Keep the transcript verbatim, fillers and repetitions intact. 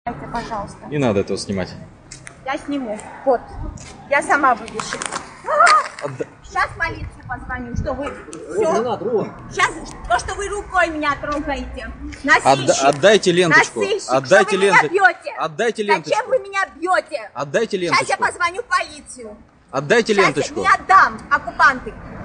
Пожалуйста. Не надо этого снимать. Я сниму. Вот. Я сама вывешу. Отда... Сейчас полиции позвоню, что вы... Ром, не надо, Ром. Сейчас то, что вы рукой меня трогаете. Отда... Отдайте ленточку. Насильщик. Отдайте Что вы ленточку. меня бьете? Отдайте ленточку. Зачем вы меня бьете? Отдайте ленточку. Сейчас я позвоню в полицию. Отдайте Сейчас ленточку. я не отдам, оккупанты.